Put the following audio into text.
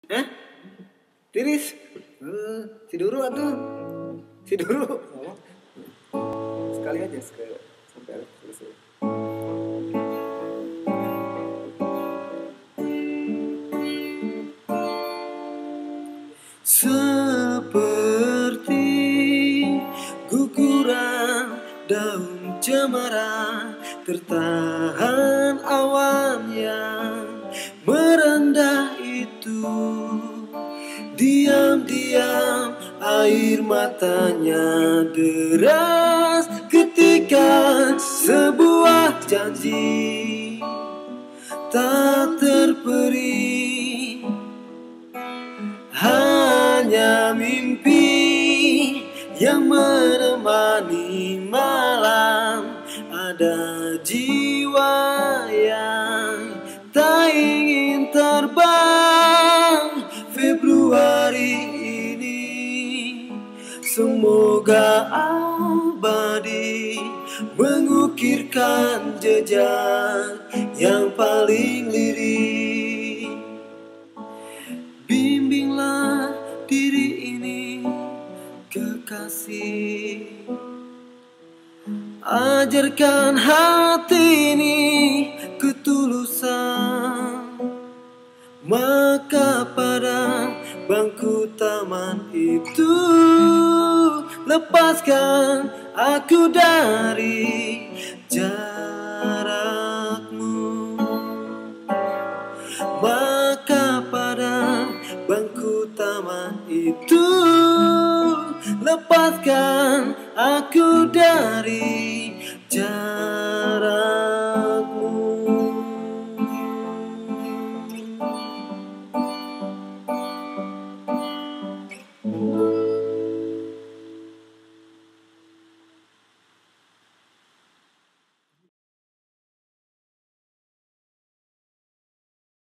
Hah? Tiris? Si Duru atuh. Si Duru. Sekali aja sampai selesai. Seperti guguran daun cemara, tertahan awan yang merendah itu. Diam-diam air matanya deras ketika sebuah janji tak terperi. Hanya mimpi yang menemani malam. Ada jiwa yang tak ingin terbang. Februari ini semoga abadi, mengukirkan jejak yang paling lirih. Bimbinglah diri ini, kekasih. Ajarkan hati ini ketulusan. Maka pada bangku taman itu, lepaskan aku dari jarakmu. Maka pada bangku taman itu,